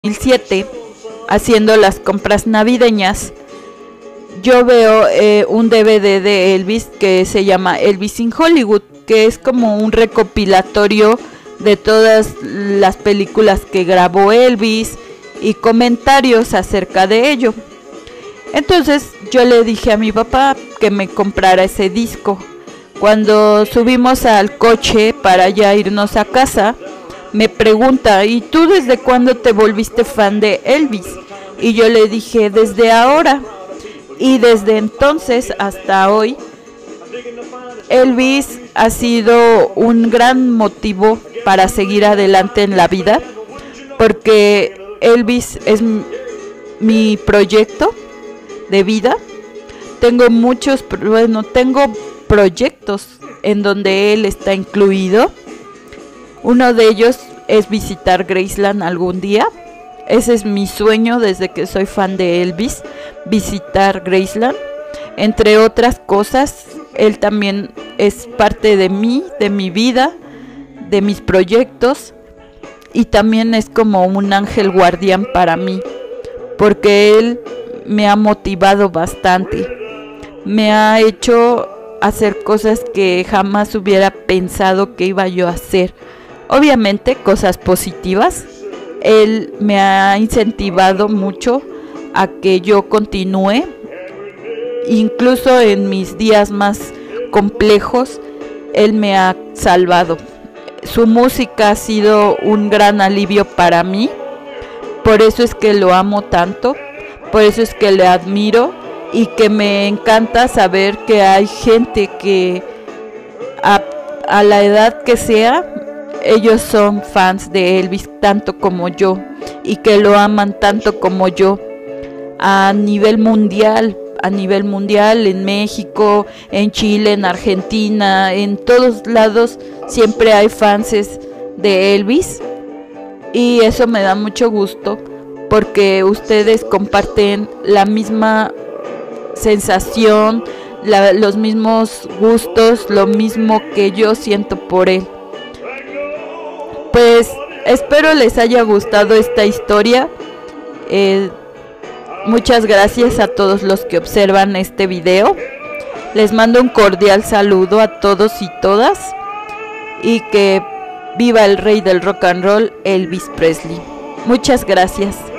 2007, haciendo las compras navideñas, yo veo un DVD de Elvis que se llama Elvis in Hollywood, que es como un recopilatorio de todas las películas que grabó Elvis y comentarios acerca de ello. Entonces yo le dije a mi papá que me comprara ese disco. Cuando subimos al coche para ya irnos a casa, me pregunta: ¿y tú desde cuándo te volviste fan de Elvis? Y yo le dije: desde ahora. Y desde entonces hasta hoy, Elvis ha sido un gran motivo para seguir adelante en la vida, porque Elvis es mi proyecto de vida. Tengo tengo proyectos en donde él está incluido. Uno de ellos es visitar Graceland algún día. Ese es mi sueño desde que soy fan de Elvis, visitar Graceland. Entre otras cosas, él también es parte de mí, de mi vida, de mis proyectos, y también es como un ángel guardián para mí, porque él me ha motivado bastante, me ha hecho hacer cosas que jamás hubiera pensado que iba yo a hacer. Obviamente cosas positivas. Él me ha incentivado mucho a que yo continúe, incluso en mis días más complejos. Él me ha salvado. Su música ha sido un gran alivio para mí. Por eso es que lo amo tanto, por eso es que le admiro, y que me encanta saber que hay gente que a la edad que sea, ellos son fans de Elvis tanto como yo, y que lo aman tanto como yo, a nivel mundial, en México, en Chile, en Argentina, en todos lados siempre hay fans de Elvis, y eso me da mucho gusto, porque ustedes comparten la misma sensación, los mismos gustos, lo mismo que yo siento por él. Pues espero les haya gustado esta historia. Muchas gracias a todos los que observan este video. Les mando un cordial saludo a todos y todas, y que viva el rey del rock and roll, Elvis Presley. Muchas gracias.